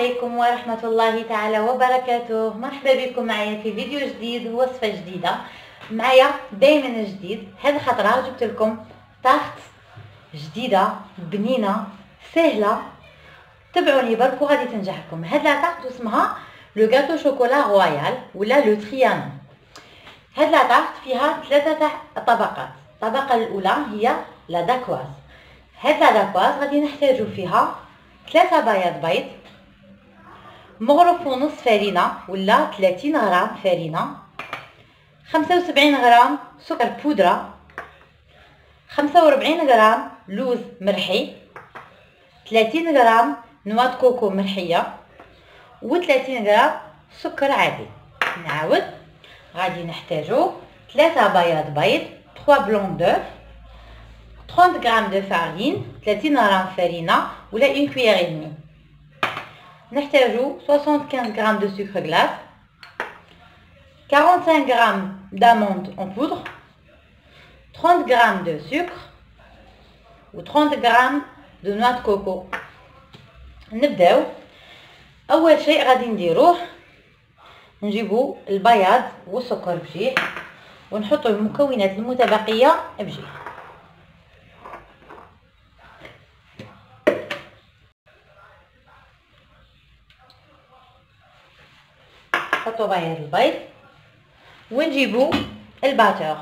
عليكم ورحمة الله تعالى وبركاته. مرحبا بكم معايا في فيديو جديد ووصفة جديدة. معايا دايما جديد. هذه الخطرة جبت لكم طارت جديدة بنينة سهلة، تبعوني برك وغادي تنجح لكم. هاد لا طارت اسمها لو غاتو شوكولا رويال ولا لو تريانو. هاد لا طارت فيها ثلاثة تاع طبقات. الطبقة الأولى هي لا داكواز. هاد لا داكواز غادي نحتاجو فيها 3 بياض بيض، مغرف ونص فرينة ولا 30 غرام فرينة، 75 غرام سكر بودرة، 45 غرام لوز مرحي، 30 غرام نواه كوكو مرحية، و30 غرام سكر عادي. نعاود، غادي نحتاجو 3 بياض بيض، 3 بلون دوف، 30 غرام دو فارين، 30 غرام فرينة ولا 1 كويير et demie. نحتاجو 75 غرام دو سكر غلاس، 45 غرام d'amande en poudre، 30 غرام de sucre و 30 غرام de noix de coco. نبداو. اول شيء غادي نديروه نجيبو البياض والسكر بجيه ونحطو المكونات المتبقيه بجيه. نحطو بياض البيض ونجيبو الباتور.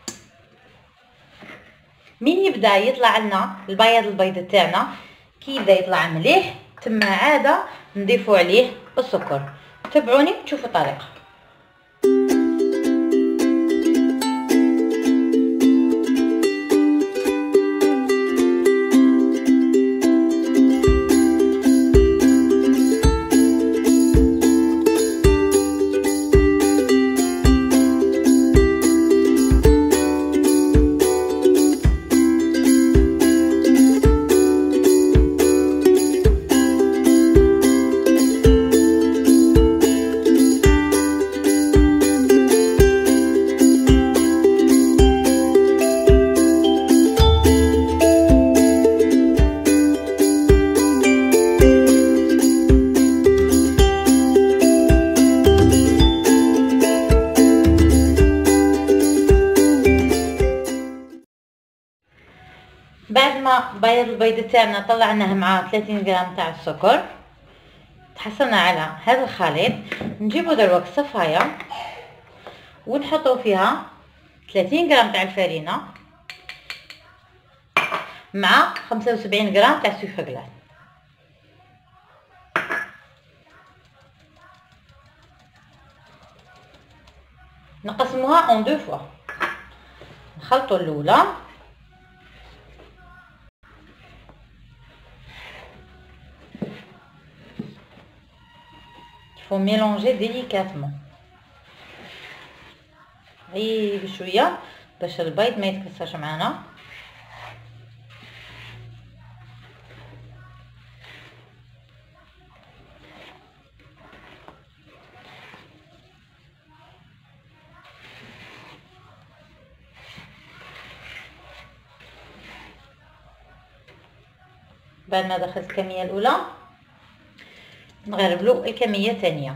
من يبدا يطلع لنا البياض البيض تاعنا، كي يبدا يطلع مليح تما عاده نضيفو عليه السكر. تبعوني تشوفوا الطريقه. بعد ما بياض البيض تاعنا طلعناه مع 30 غرام تاع السكر، تحصلنا على هذا الخليط. نجيبو دروك صفايه ونحطو فيها 30 غرام تاع الفرينه مع 75 غرام تاع سكر غلاس. نقسموها اون دو فوا. نخلطو الاولى faut mélanger délicatement غير بشويه باش البيض ما يتكسرش معانا. بعد ما دخلت الكميه الاولى نغربلو الكميه الثانيه.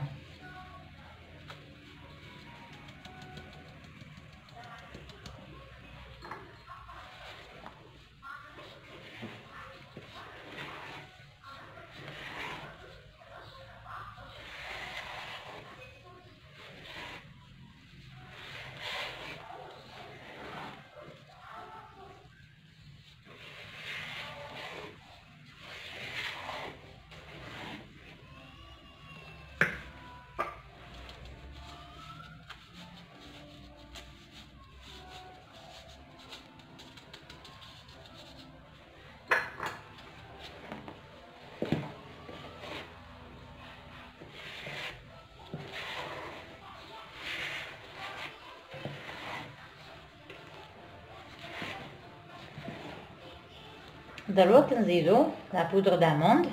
دروك نزيدو لا بودر داموند،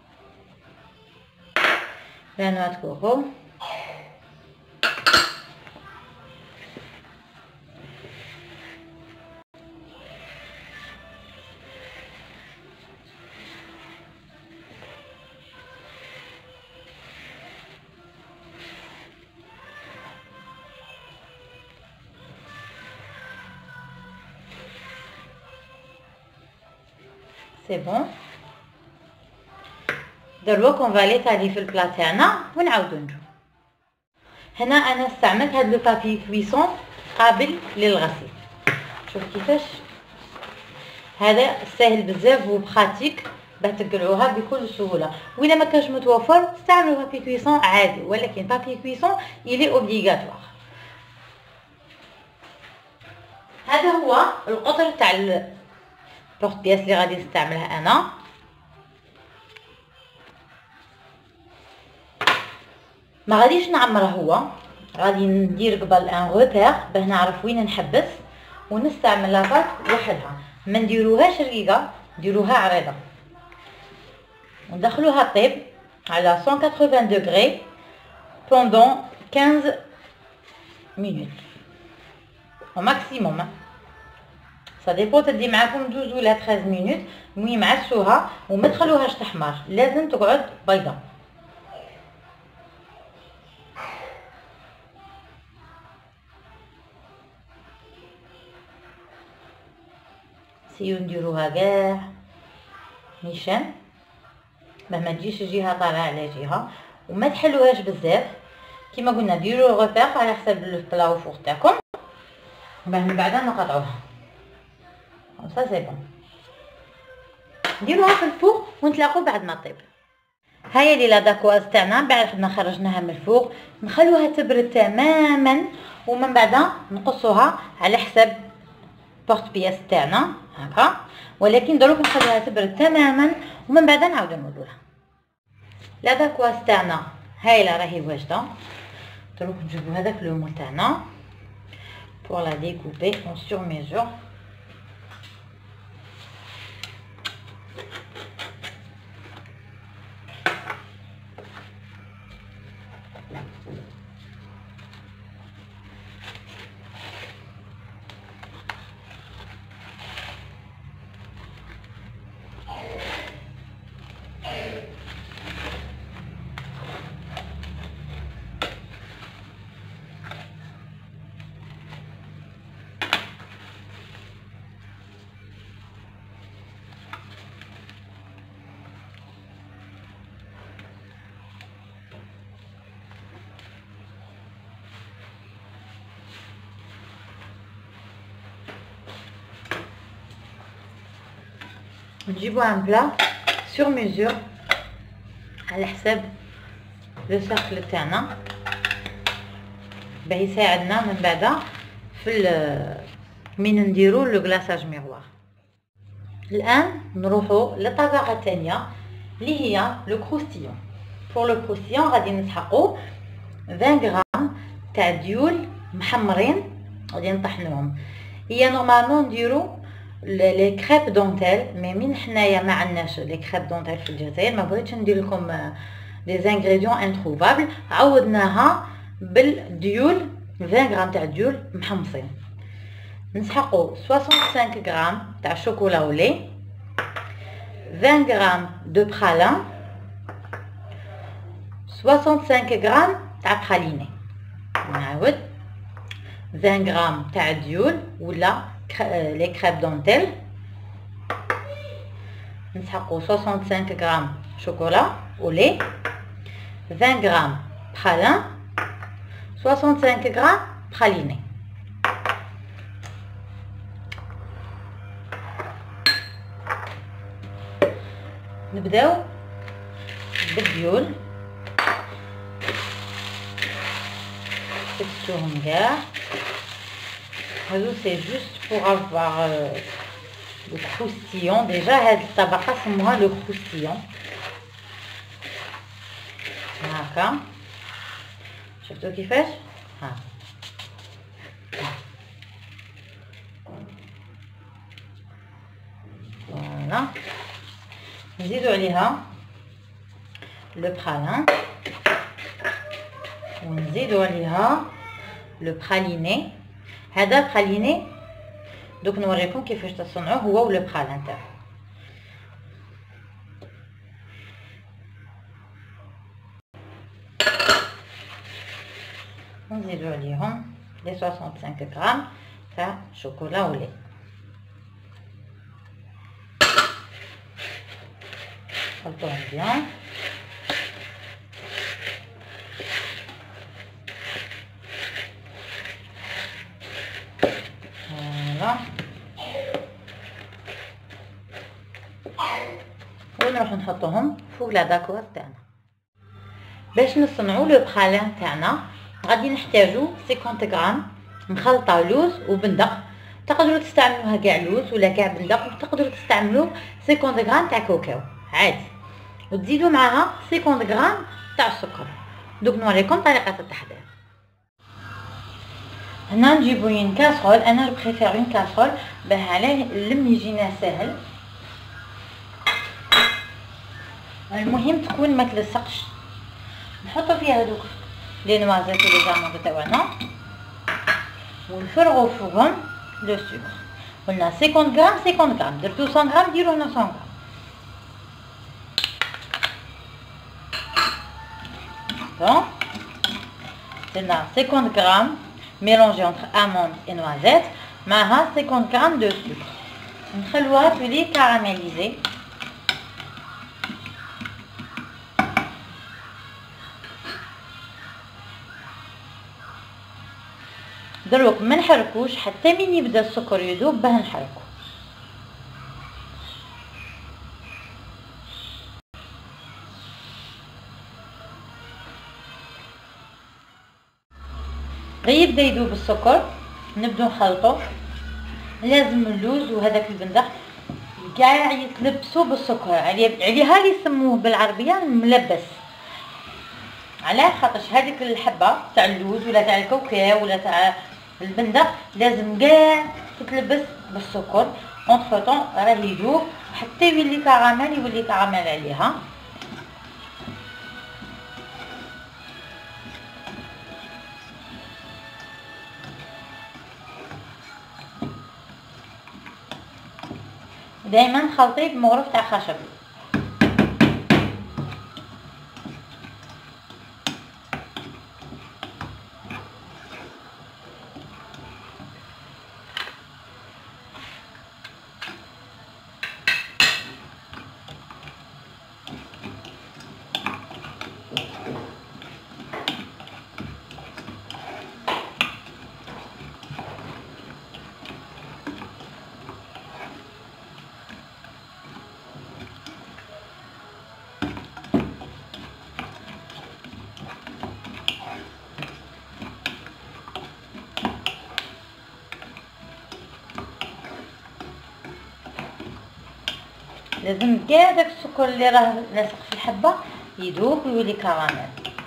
لا نواه كوكو، سي بون. دروك اون فالي تالي في البلا تاعنا ونعاودو نجو. هنا انا استعملت هاد لو بابي كويسون قابل للغسيل. شوف كيفاش هذا ساهل بزاف وبخاتيك باه تقلعوها بكل سهوله. واذا ما كانش متوفر استعملوا بابي كويسون عادي، ولكن بابي كويسون يلي اوبليغاتوار. هذا هو القطر تاع البورت بياس اللي غادي نستعملها انا. ما غاديش نعمره، هو غادي ندير قبل ان روبير باه نعرف وين نحبس ونستعمل لاباط وحدها. ما نديروهاش رقيقه، نديروها عريضه وندخلوها طيب على 180 دوغري بوندون 15 مينوت او ماكسيموم. سا ديبو تدي معاكم 12 ولا 13 مينوت. المهم عسوها وما تخلوهاش تحمر، لازم تقعد بيضه. سيو نديروها كاع نيشان باه ما تجيش جهه طالعه على جهه، وما تحلوهاش بزاف. كيما قلنا ديروا غوبير على حسب البلا فوق تاعكم باه من بعد نقطعوها. صا سي بون. نديروها في الفوق ونتلاقوا بعد ما طيب. هاهي لي لا داكواز تاعنا بعد ما خرجناها من الفوق نخلوها تبرد تماما، ومن بعد نقصوها على حسب بورت بياس تاعنا هكا. ولكن دروك نخلوها تبرد تماما ومن بعد نعاودو نولوها. لا داكواز تاعنا هايله راهي واجده. دروك نجيبو هذاك لو مول تاعنا pour la découper en sur mesure. نجيبو ان بلا سور ميزور على حساب لو ساكل تاعنا باه يساعدنا من بعد في من نديرو لو غلاصاج ميغوار. الان نروحو للطبقه الثانيه اللي هي لو كروستيون. بور لو كروستيون غادي نسحقو 20 غرام تاع ديول محمرين غادي نطحنوهم. هي نورمالمون نديرو لي كريب دونتيل، مي من حنايا ما عندناش لي كريب دونتيل في الجزائر، ما بغيتش ندير لكم لي زانغريديون انتروفابل، عوضناها بالديول 20 غرام تاع ديول محمصين. نسحقوا 65 غرام تاع شوكولا ولي، 20 غرام دو برالان، 65 غرام تاع براليني. نعاود 20 غرام تاع ديول ولا لي كريب دونتيل. نسحقوا 65 غرام شوكولا ولي، 20 غرام برالان، 65 غرام براليني. نبداو بالديول نكسوهم كاع. هادو سي جوست بوغ افوار لو كروستيون. ديجا هاد الطبقه سموها لو كروستيون هاكا. شفتو كيفاش؟ ها فوالا. نزيدو عليها لو برالان ونزيدو عليها لو براليني. هذا براليني دوك نوريكم كيفاش تصنعوه هو ولو برالان تاعو. نزيدو عليهم لي 65 غرام تاع شوكولا ولي. نخلطوهم بيان. فوالا ونروح نحطوهم فوق لا داكور تاعنا. باش نصنعوا لو بخالان تاعنا غادي نحتاجو 50 غرام مخلطه لوز وبندق. تقدروا تستعملوها كاع لوز ولا كاع بندق، وتقدروا تستعملوا 50 غرام تاع كاكاو عادي، وتزيدوا معاها 50 غرام تاع السكر. دوك نوريكم طريقه التحضير. هنا نجيبو اون كاسرول، انا بريفير اون كاسرول باه عليه اللم يجينا ساهل. المهم تكون ما تلصقش. نحطو فيها هذوك لي نوازيت ولي زاموند تاعنا ونفرغو فوقهم لو سكر. قلنا 50 غرام 50 غرام، درتو 100 غرام ديرو هنا 100 غرام. دونك درنا 50 غرام ميلونجي انتر اموند اي نوازيت معها 50 غرام دو سكر. نخلوها تولي كاراميليزي. دروك ما نحركوش حتى من يبدا السكر يذوب باه نحركو. غير يبدا يذوب السكر نبدو نخلطو. لازم اللوز وهذاك البندق كاع يتلبسوا بالسكر، عليها اللي يسموه بالعربيه الملبس. علاه خاطرش هذيك الحبه تاع اللوز ولا تاع الكاوكاو ولا تاع البندق لازم كاع تتلبس بالسكر. اونتر طون راه يذوب حتى يولي كراميل، يولي كراميل عليها. دائما خلطيه بمغرف تاع خشب. لازم كاع داك السكر اللي راه لاصق في الحبه يذوب ويولي كراميل.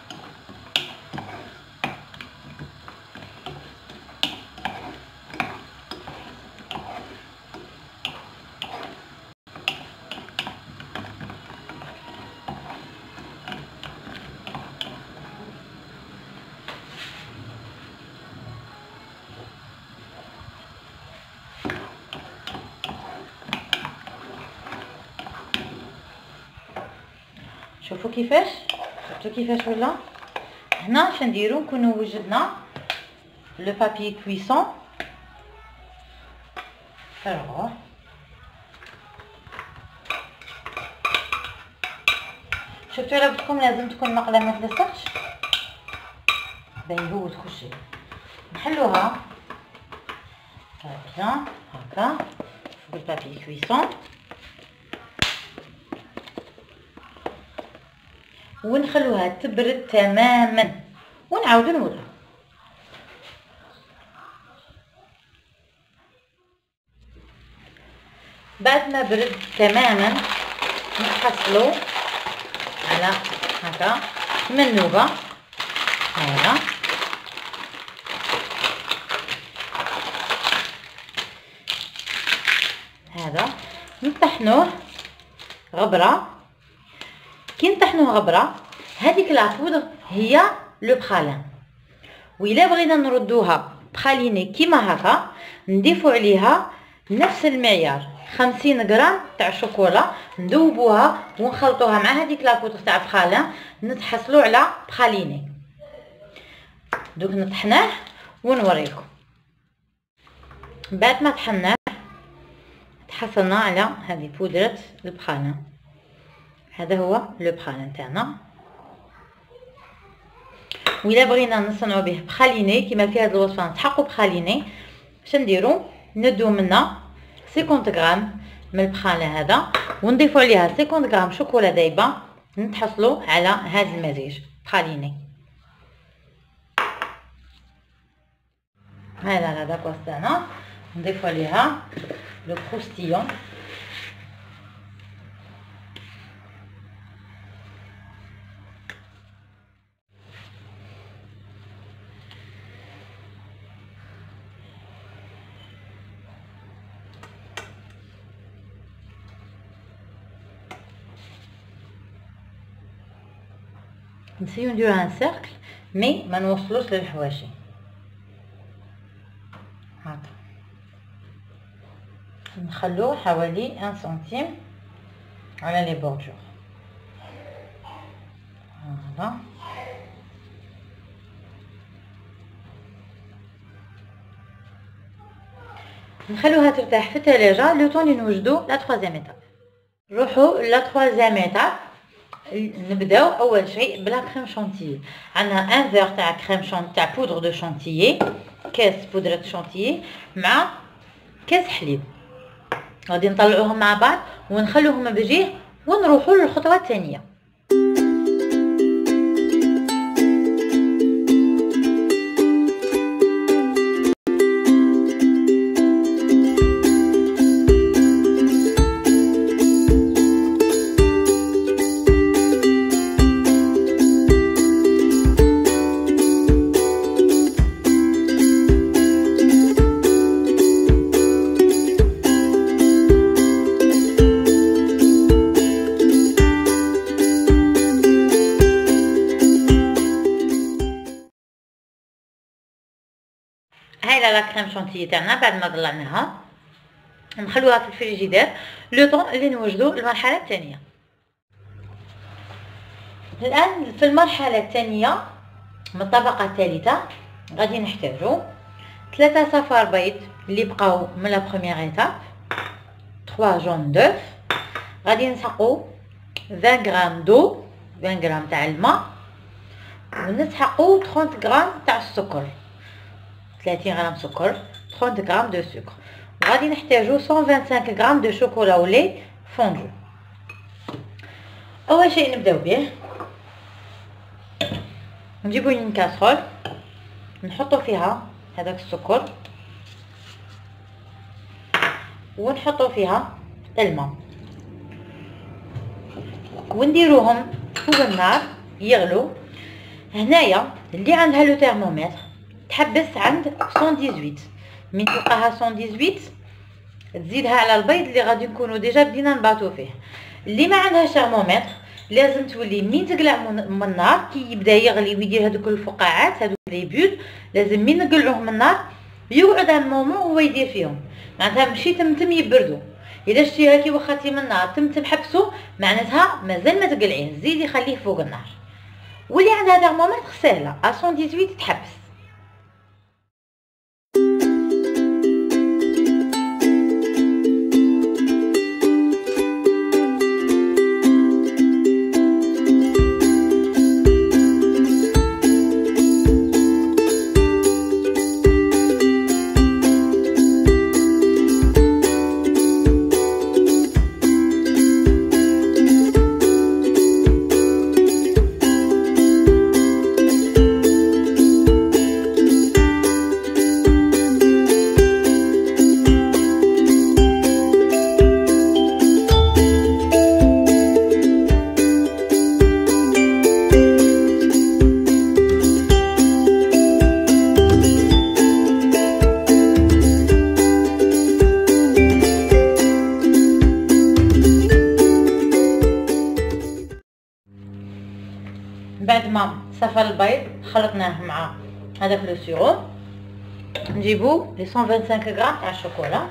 شوفوا كيفاش شفتوا كيفاش ولا. هنا اش نديرو؟ نكونوا وجدنا لو بابي كويسون، فرغوه. شفتوا على بدكم لازم تكون مقله ما تلصقش باين هو تخشي. نحلوها بيان هكا فوق البابي كويسون ونخلوها تبرد تماما ونعاودو نولو. بعد ما برد تماما نحصلو على هكا منوبه. هذا نطحنوه غبره. كي نطحنوه غبره هذيك لابودر هي لو بخالان. وإلا بغينا نردوها بخاليني كيما هكا نضيفو عليها نفس المعيار 50 غرام تاع شوكولا نذوبوها ونخلطوها مع هذيك لابودر تاع بخالان نتحصلوا على بخاليني. دوك نطحناه ونوريكم. بعد ما طحناه تحصلنا على هذه بودرة البخالان. هذا هو لو برالين تاعنا. وإلا بغينا نصنعو به بخاليني كيما في هذه الوصفه نسحقو بخاليني، باش نديرو ندو منا 50 غرام من البخالين هذا ونضيفو عليها 50 غرام شوكولا دايبه، نتحصلو على هذا المزيج بخاليني. هذا لا داكوس تاعنا نضيفو عليها لو كروستيون. نسيو نديرو ان سيركل مي ما نوصلوش للحواشي. هاكا نخلوه حوالي 1 سنتيم على لي بوردور. فوالا نخلوها ترتاح في الثلاجه لو طون لي نوجدو لا 3 ايتاب. نروحو لا 3 ايتاب. نبداو اول شيء بلا كريم شانتيي. عندنا ان فيغ تاع كريم شانتيي تاع بودر دو شانتيي، كاس بودره شانتيي مع كاس حليب. غادي نطلعوهم مع بعض ونخلوهم بجيه ونروحوا للخطوه الثانيه. هاي لا كريم شانتيي تاعنا بعد ما طلعناها نخلوها في الفريجيدير لو طون اللي نوجدو المرحله الثانيه. الان في المرحله الثانيه من الطبقه الثالثه غادي نحتاجو 3 صفار بيض اللي بقاو من لا بروميير ايتاب، 3 جون دوف. غادي نسحقو 20 غرام دو، 20 غرام تاع الماء، ونسحقو 30 غرام تاع السكر، 30 غرام سكر، 30 غرام دو سكر. وغادي نحتاجو 125 غرام دو شوكولا ولي فوندو. اول شيء نبداو به نجيبو une كاسرول نحطو فيها هذاك السكر ونحطو فيها الماء ونديروهم فوق النار يغلو. هنايا اللي عندها لو ترمومتر تحبس عند 118. من تلقاها 118 تزيدها على البيض اللي غادي نكونوا ديجا بدينا نباطو فيه. اللي ما عندهاش ترمومتر لازم تولي من تقلع من النار كي يبدا يغلي ويدير هذوك الفقاعات هذوك لي بول، لازم من نقلعوه من النار يقعد ان مومون هو يدير فيهم، معناتها ماشي تمتم يبردوا. اذا شتيها كي وخاتي من النار تمتم حبسو معناتها مازال ما تقلعيه، زيدي خليه فوق النار. واللي عندها ترمومتر سهله 118 تحبس. بعد ما صفى البيض خلطناه مع هذاك لو سيرو، نجيبو لي 125 غرام تاع الشوكولا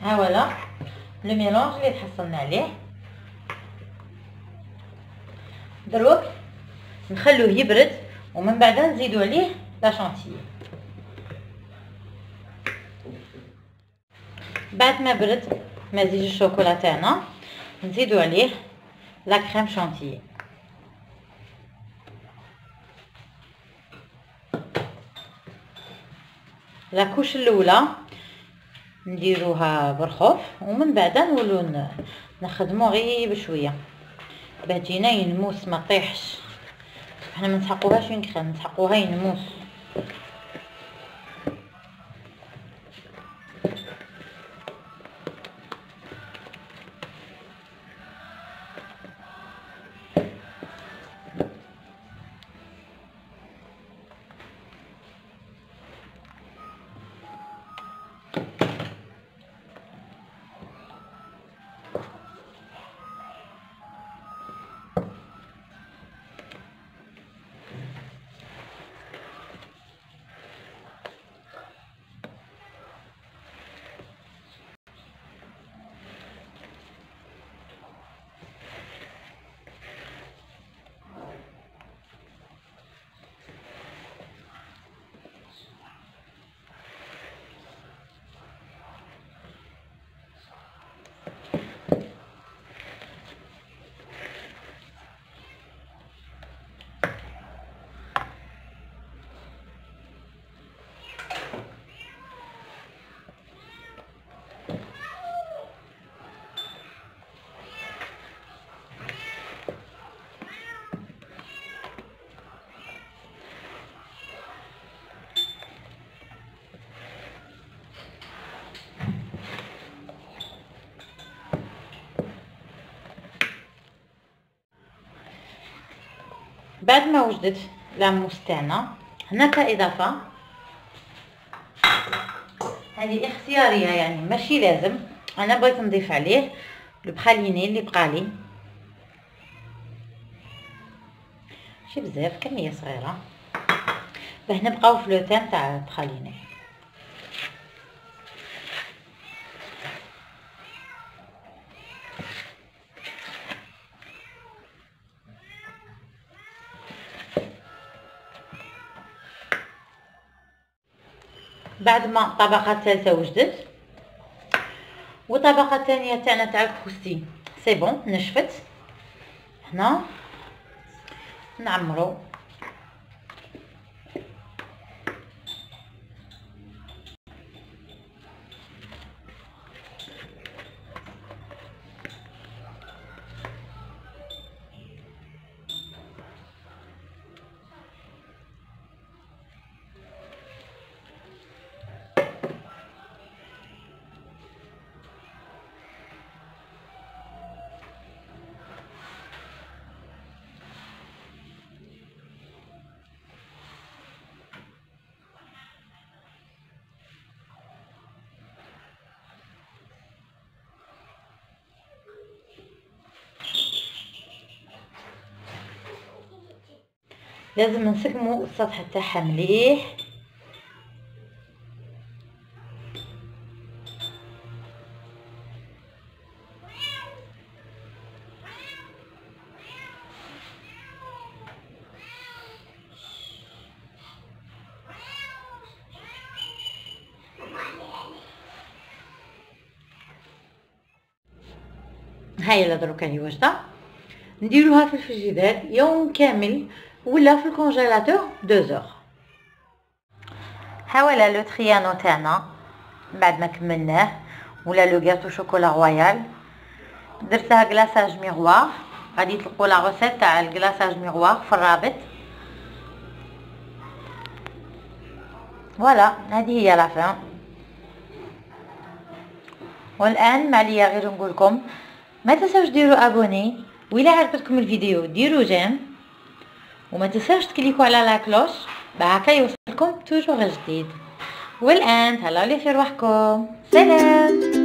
ها ولا لو ميلونج اللي تحصلنا عليه. دروك نخلوه يبرد ومن بعد نزيدو عليه لا شونتيي. بعد ما برد مزيج الشوكولا تاعنا نزيدو عليه لا كريم شونتيي. لاكوش الاولى نديروها برخوف ومن بعد نولو نخدمو غير بشويه باه تجينا ينموس ما طيحش. حنا ما نسحقوهاش وين كريم، نسحقوها ينموس. بعد ما وجدت لاموس تاعنا هنا كاضافه، هذه اختياريه يعني ماشي لازم، انا بغيت نضيف عليه البخاليني اللي بقالي، ماشي بزاف كميه صغيره باه نبقاو في لو تام تاع البخاليني. بعد ما الطبقه الثالثه وجدت والطبقه الثانيه تاعنا تاع الكروستي سي بون نشفت، هنا نعمرو لازم نسقمو السطح تاعها مليح. هاي دروك هي واجده، نديروها في الفريجيدير يوم كامل ولا في الكونجيلاتور 2 اور. ها ولا لو تريانو تاعنا بعد ما كملناه، ولا لو غاتو شوكولا رويال درت لها كلاصاج ميغوار، غادي تلقوا لا غوسيت تاع الكلاصاج ميغوار في الرابط. فوالا هذه هي لافان. والان ما عليا غير نقول لكم ما تنساوش ديروا ابوني، وإلا عجبتكم الفيديو ديروا جيم، وما تنساوش تكليكوا على لا كلوش بهكا يوصلكم توجور جديد. والان تهلاو لي في رواحكم، سلام.